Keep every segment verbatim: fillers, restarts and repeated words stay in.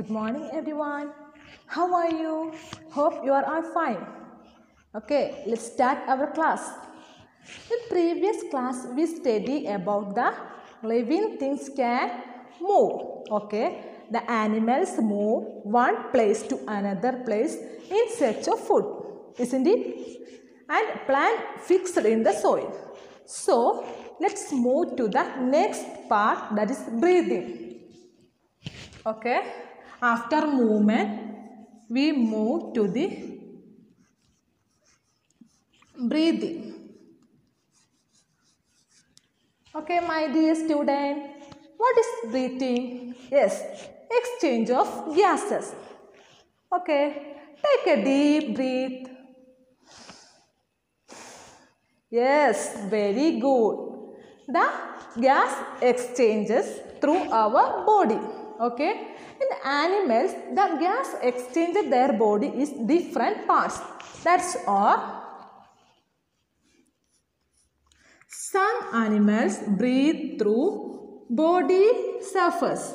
Good morning everyone. How are you? Hope you are all fine. Okay, let's start our class. In previous class we studied about the living things can move. Okay, the animals move one place to another place in search of food, isn't it? And plant fixed in the soil. So let's move to the next part, that is breathing. Okay, after movement we move to the breathing. Okay, my dear student, what is breathing? Yes, exchange of gases. Okay, take a deep breath. Yes, very good. The gas exchanges through our body. Okay, in animals, the gas exchanges their body is different parts. That's all. Some animals breathe through body surface.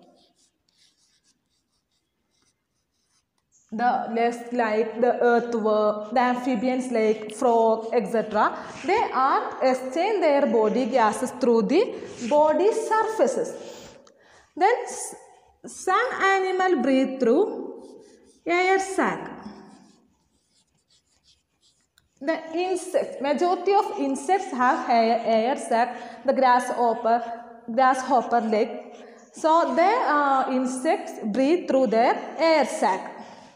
The less like the earthworm, the amphibians like frog, et cetera. They are exchange their body gases through the body surfaces. Then some animal breathe through air sac. The insects, majority of insects have air, air sac. The grasshopper, grasshopper leg. So the uh, insects breathe through their air sac.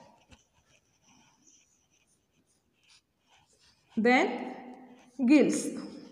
Then gills.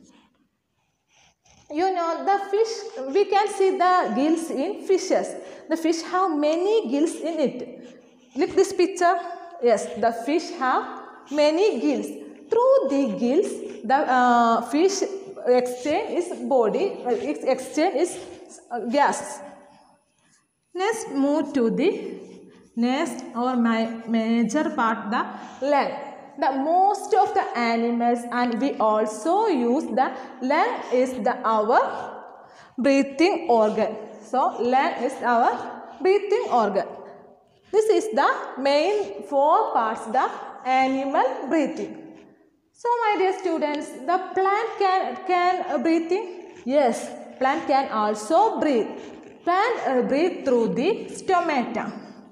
You know the fish, we can see the gills in fishes. The fish have many gills in it. Look this picture. Yes, the fish have many gills. Through the gills, the uh, fish exchange its body, uh, exchange its uh, gas. Next, move to the next or my major part, the lung. The most of the animals, and we also use the lung is the our breathing organ. So lung is our breathing organ. This is the main four parts, the animal breathing. So my dear students, the plant can can breathing. Yes, plant can also breathe. Plant uh, breathe through the stomata.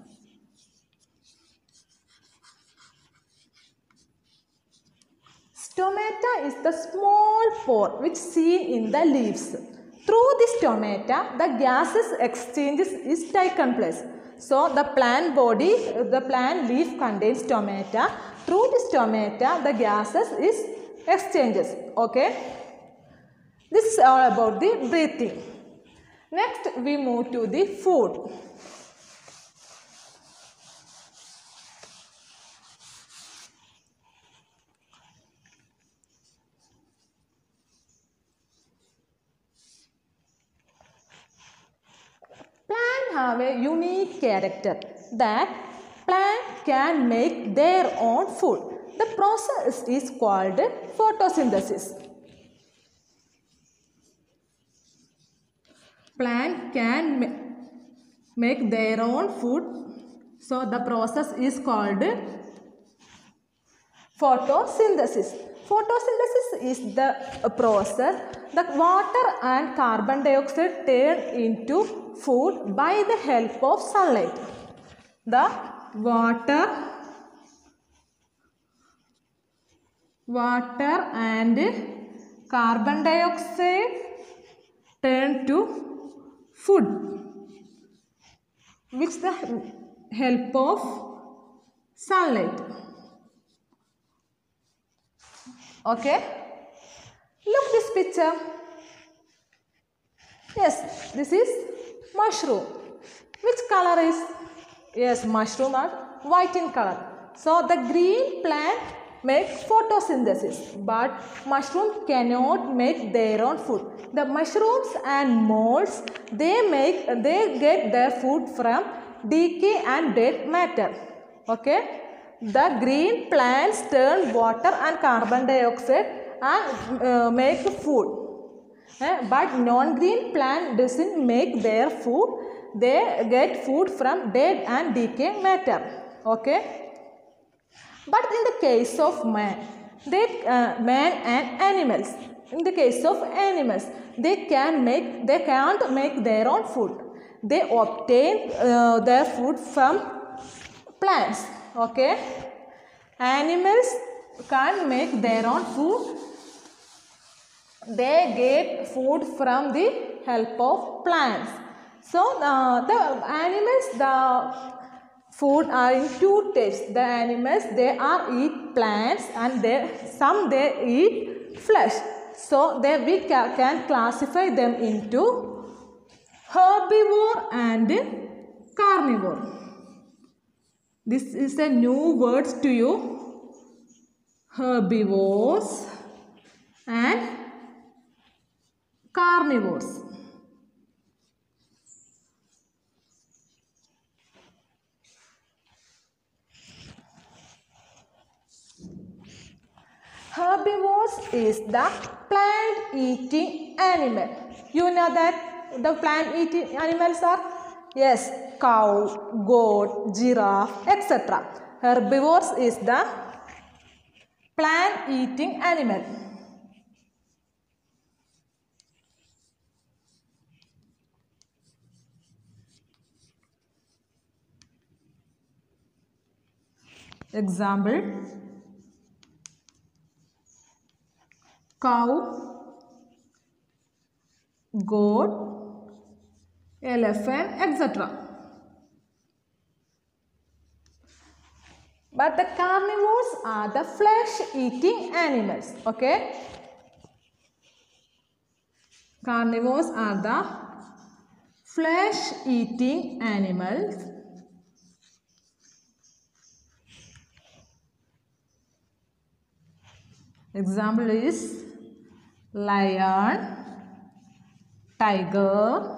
Stomata is the small pore which seen in the leaves. Through the stomata, the gases exchanges is taken place. So the plant body, the plant leaf contains stomata. Through the stomata, the gases is exchanges. Okay. This is all about the breathing. Next, we move to the food. Plants have a unique character that plants can make their own food. The process is called photosynthesis. Plants can ma make their own food. So the process is called photosynthesis. Photosynthesis is the process that water and carbon dioxide turn into food by the help of sunlight. The water, water and carbon dioxide turn to food with the help of sunlight. Okay, look this picture. Yes, this is mushroom. Which color is? Yes, mushroom are white in color. So the green plant makes photosynthesis, but mushroom cannot make their own food. The mushrooms and molds, they make they get their food from decay and dead matter. Okay. The green plants turn water and carbon dioxide and uh, make food. Uh, but non-green plant doesn't make their food. they get food from dead and decaying matter. Okay. But in the case of man, they uh, man and animals. In the case of animals, they can make they can't make their own food. They obtain uh, their food from plants. Okay. Animals can't make their own food. They get food from the help of plants. So uh, the animals, the food are in two types. The animals, they are eat plants, and they some they eat flesh. So they we ca can classify them into herbivore and carnivore. This is a new word to you. Herbivores and carnivores. Herbivores is the plant-eating animal. You know that the plant-eating animals are? Yes, cow, goat, giraffe, et cetera. Herbivores is the plant-eating animal. Example: cow, goat, elephant, et cetera. But the carnivores are the flesh-eating animals. Okay? Carnivores are the flesh-eating animals. Example is lion, tiger,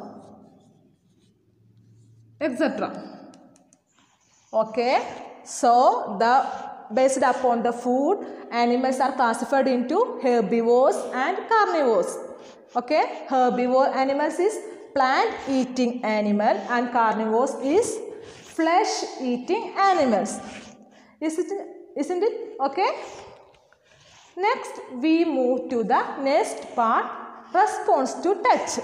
et cetera. Okay, so the based upon the food, animals are classified into herbivores and carnivores. Okay, herbivore animals is plant-eating animal and carnivores is flesh-eating animals. Is it? Isn't it? Okay. Next, we move to the next part, response to touch.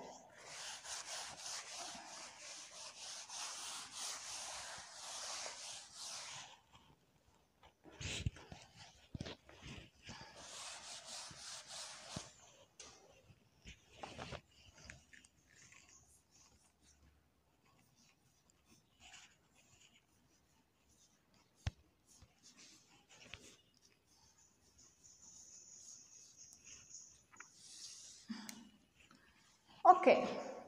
Okay.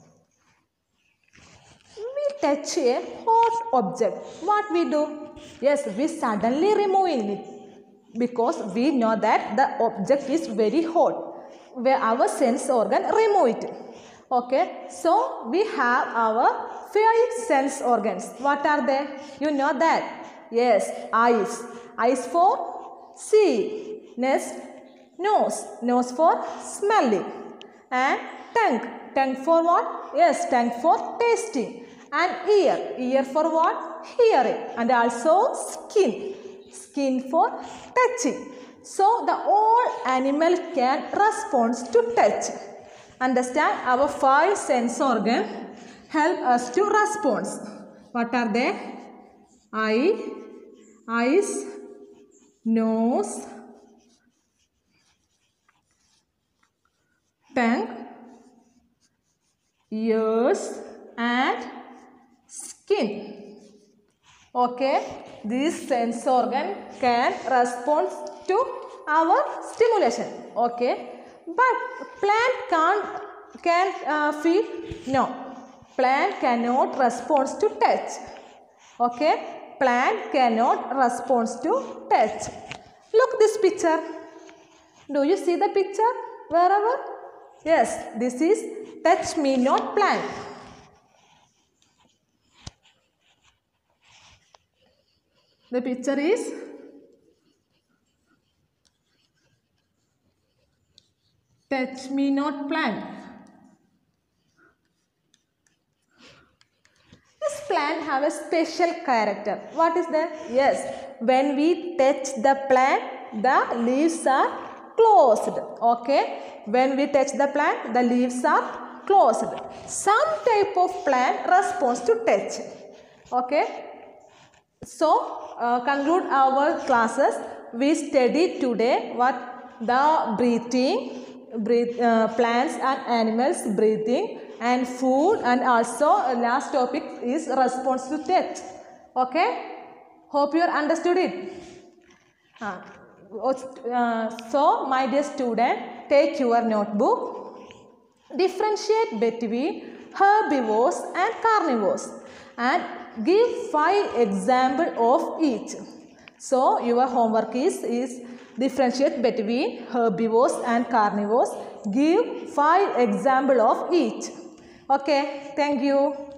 We touch a hot object. What we do? Yes, we suddenly remove it because we know that the object is very hot. Where our sense organ remove it. Okay. So we have our five sense organs. What are they? You know that? Yes, eyes. Eyes for see. Next, nose. Nose for smelling. And tongue. Tongue for what? Yes, tongue for tasting. And ear. Ear for what? Hearing. And also skin. Skin for touching. So the all animal can respond to touch. Understand? Our five sense organs help us to respond. What are they? Eye, eyes, nose, tongue, ears and skin. Okay, these sense organ can respond to our stimulation. Okay, but plant can't can uh, feel no. Plant cannot respond to touch. Okay, plant cannot respond to touch. Look this picture. Do you see the picture wherever? Yes, this is touch me not plant. The picture is touch me not plant. have a special character. What is that? Yes, when we touch the plant, the leaves are closed. Okay, when we touch the plant, the leaves are closed. Some type of plant responds to touch. Okay, so uh, conclude our classes. We studied today what the breathing, breathe, uh, plants and animals breathing, and food, and also uh, last topic is response to touch. Okay, hope you understood it. Uh, uh, so my dear student, take your notebook. Differentiate between herbivores and carnivores and give five examples of each. So your homework is, is differentiate between herbivores and carnivores. Give five examples of each. Okay, thank you.